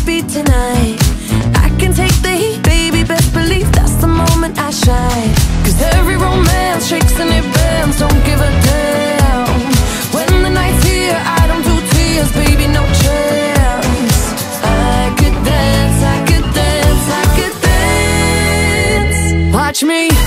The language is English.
beat tonight. I can take the heat, baby, best believe that's the moment I shine. Cause every romance shakes and it bends, don't give a damn. When the night's here, I don't do tears, baby, no chance. I could dance, I could dance, I could dance. Watch me.